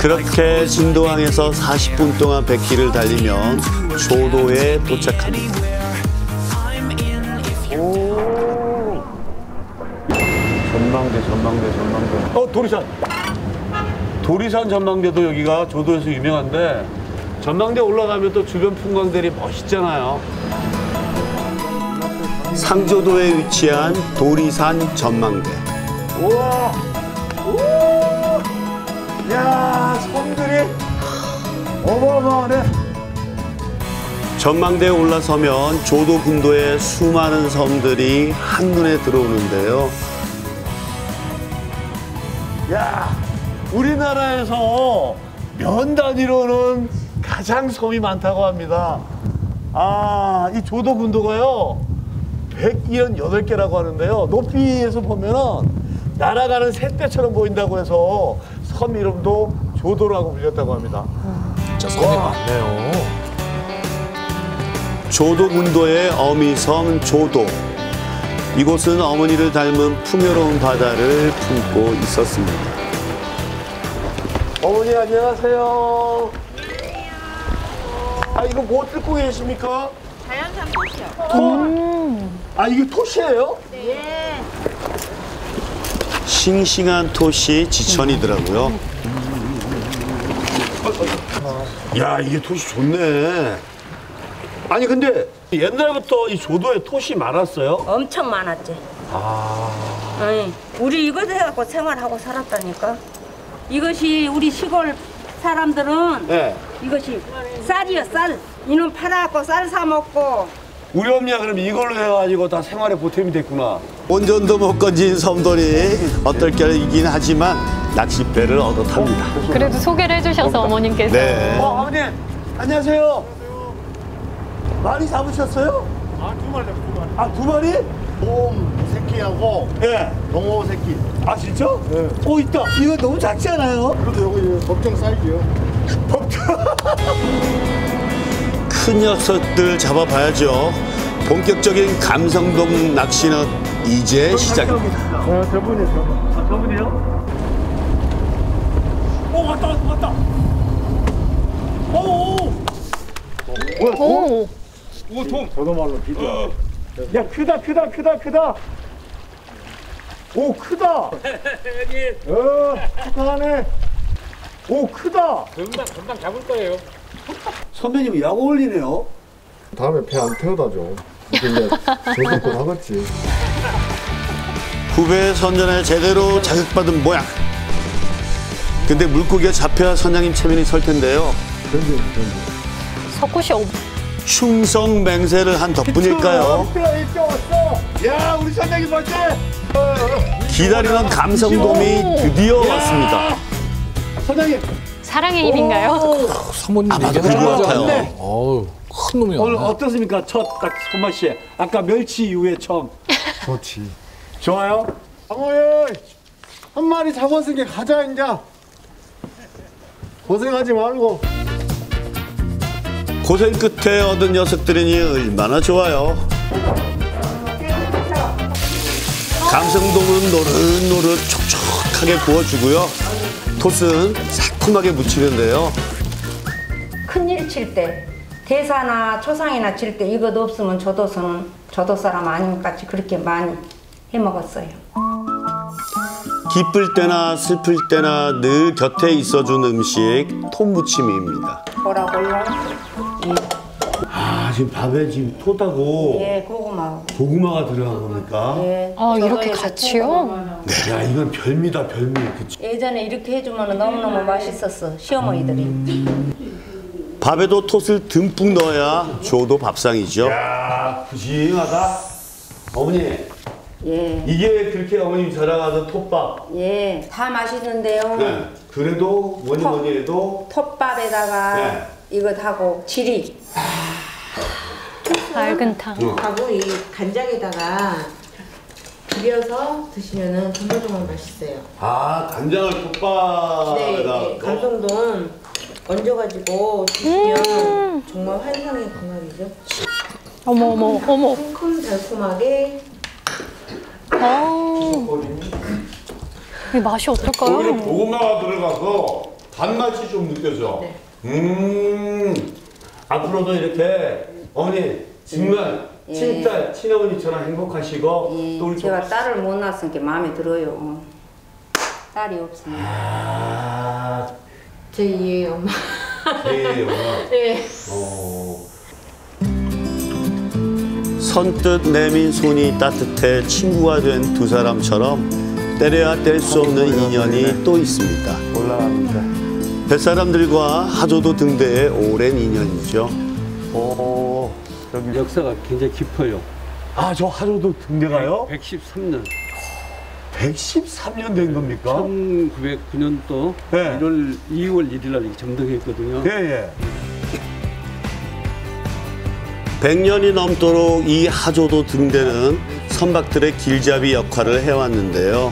그렇게 진도항에서 40분 동안 백길을 달리면 조도에 도착합니다. 오. 전망대. 도리산. 도리산 전망대도 여기가 조도에서 유명한데 전망대 올라가면 또 주변 풍광들이 멋있잖아요. 상조도에 위치한 도리산 전망대. 우와. 오. 야, 섬들이 어마어마하네. 전망대에 올라서면 조도 군도의 수많은 섬들이 한눈에 들어오는데요. 야, 우리나라에서 면 단위로는 가장 섬이 많다고 합니다. 아, 이 조도 군도가요 178개라고 하는데요. 높이에서 보면은 날아가는 새떼처럼 보인다고 해서 섬 이름도 조도라고 불렸다고 합니다. 진짜 섬이 많네요. 조도 군도의 어미섬 조도. 이곳은 어머니를 닮은 풍요로운 바다를 품고 있었습니다. 어머니 안녕하세요. 아, 이거 뭐 뜯고 계십니까? 자연산 토시요. 아, 이게 토시예요? 네. 싱싱한 토시 지천이더라고요. 야, 이게 토시 좋네. 아니 근데 옛날부터 이 조도에 토시 많았어요? 엄청 많았지. 응. 우리 이것 해갖고 생활하고 살았다니까. 이것이 우리 시골 사람들은 네. 이것이 쌀이요, 쌀. 이놈 팔아갖고 쌀 사 먹고. 우리 엄니가 그럼 이걸로 해가지고 다 생활에 보탬이 됐구나. 온전도 못 건진 섬돌이 어떨 결이긴 하지만 낚싯배를 얻어 탑니다. 그래도 소개를 해주셔서 어머님께서. 네. 아버님 안녕하세요. 많이 잡으셨어요? 아, 두 마리 잡았어요, 두 마리. 아, 두 마리? 돔 새끼하고 예. 농어 새끼. 아, 진짜? 네. 오, 있다. 이거 너무 작지 않아요? 그래도 여기 법정 사이즈요. 큰 녀석들 잡아봐야죠. 본격적인 감성돔 낚시는 이제 시작입니다. 아, 저분이요, 저분. 아, 저분이요? 오, 왔다. 오. 오. 저도 말로 비교. 야, 크다. 오, 크다. 축하하네. 오, 크다. 금방 잡을 거예요. 선배님 약 어울리네요. 다음에 배 안 태워다 줘. 근데 저도 또 하겠지. 후배 선전에 제대로 자극받은 모양. 근데 물고기가 잡혀야 선장님 체면이 설 텐데요. 던져. 석구씨 충성 맹세를 한 덕분일까요? 일찍 왔어. 야, 우리 선장님 멋지. 기다리던 감성돔이 드디어 왔습니다. 선장님. 사랑의 힘인가요? 사모님 아마도 얘기하는 그런 것 거죠? 같아요. 어우, 큰 놈이 오늘 왔네. 어떻습니까? 첫 딱 손맛이. 아까 멸치 이후에 처음. 좋지. 좋아요? 장어야, 한 마리 잡았으니까 가자 이제. 고생하지 말고. 고생 끝에 얻은 녀석들이니 얼마나 좋아요. 감성돔은 노릇노릇 촉촉하게 구워주고요. 톳은 새콤하게 무치는데요. 큰일 칠 때, 대사나 초상이나 칠 때 이것 없으면 조도서는 조도 사람 아니니까 그렇게 많이 해 먹었어요. 기쁠 때나 슬플 때나 늘 곁에 있어준 음식 톳무침입니다. 보라골라. 아, 지금 밥에 지금 톳하고 예, 고구마. 고구마가 들어간 겁니까? 예. 아, 이렇게 조도에서 같이요? 네. 야, 이건 별미다, 별미. 그치? 예전에 이렇게 해주면 너무너무 맛있었어, 시어머니들이. 밥에도 톳을 듬뿍 넣어야 조도 밥상이죠. 야, 푸짐하다. 어머니, 예. 이게 그렇게 어머님 자랑하던 톱밥. 예. 다 맛있는데요. 네. 그래도 뭐니 해도 톱밥에다가 네. 이것 하고 지리. 맑은탕. 하고 이 간장에다가 비벼서 드시면은 정말 맛있어요. 아, 간장을 톱밥에다 네, 넣어? 감성돔 얹어가지고 드시면 정말 환상의 궁합이죠. 어머. 상큼 달콤하게. 이 맛이 여기는 어떨까요? 고구마가 들어가서 단맛이 좀 느껴져. 네. 앞으로도 이렇게 어머니 정말 예. 친딸, 친어머니처럼 행복하시고 예, 또 우리 제가 또- 딸을 못 낳았으니까 마음에 들어요. 딸이 없으면. 아, 제2의 엄마. 예, 엄마. 네. 선뜻 내민 손이 따뜻해 친구가 된 두 사람처럼 때려야 뗄 수 없는 인연이 또 있습니다. 올라갑니다. 뱃사람들과 하조도 등대의 오랜 인연이죠. 오, 역사가 굉장히 깊어요. 아, 저 하조도 등대가요? 113년. 113년 된 겁니까? 1909년도 네. 2월 1일 날 점등했거든요. 예, 예. 100년이 넘도록 이 하조도 등대는 선박들의 길잡이 역할을 해왔는데요.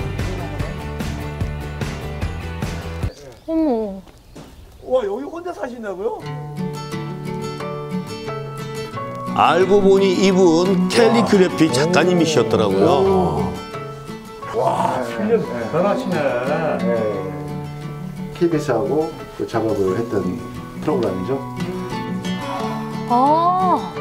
어머. 와, 여기 혼자 사신다고요? 알고 보니 이분 캘리그래피 작가님이셨더라고요. 와, 실력 대단하시네. KBS하고 그 작업을 했던 프로그램이죠. 아.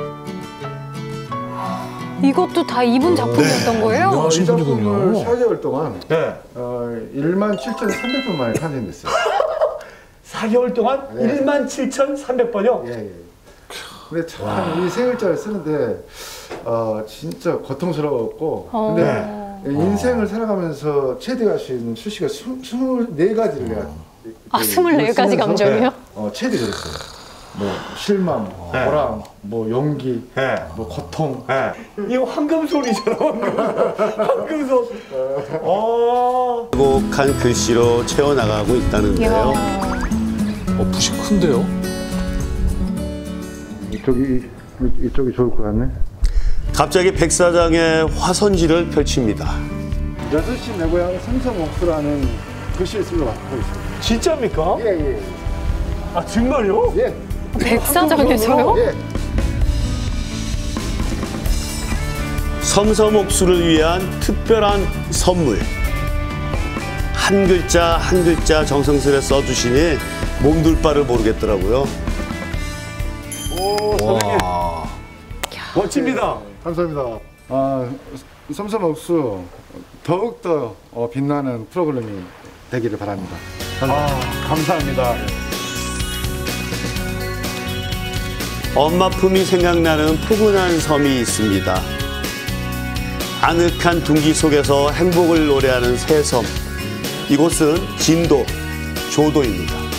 이것도 다 이분 작품이었던 거예요? 이 작품을 4개월 동안 네. 17,300분 만에 탄생됐어요. 4개월 동안 네. 17,300번이요? 예, 예. 근데 참 이 세 글자를 쓰는데 진짜 고통스러웠고 근데 인생을 살아가면서 최대할 수 있는 수식어 24가지를 내가 아, 24가지 감정이요? 최대 그랬어요. 뭐 실망, 보람, 뭐 용기, 네. 뭐 고통. 네. 이거 황금손이잖아, 황금손. 행복한 글씨로 채워나가고 있다는데요. 붓이 큰데요? 이쪽이 좋을 것 같네. 갑자기 백사장의 화선지를 펼칩니다. 6시 내 고향 삼성옥수라는 글씨를 쓰고 맡고 있습니다. 진짜입니까? 예, 예. 아, 정말요? 예. 백사장에서요? 예. 섬섬옥수를 위한 특별한 선물. 한 글자 한 글자 정성스레 써주시니 몸둘 바를 모르겠더라고요. 오, 선생님. 멋집니다. 감사합니다. 섬섬옥수 더욱더 빛나는 프로그램이 되기를 바랍니다. 감사합니다. 엄마 품이 생각나는 포근한 섬이 있습니다. 아늑한 둥기 속에서 행복을 노래하는 새 섬. 이곳은 진도, 조도입니다.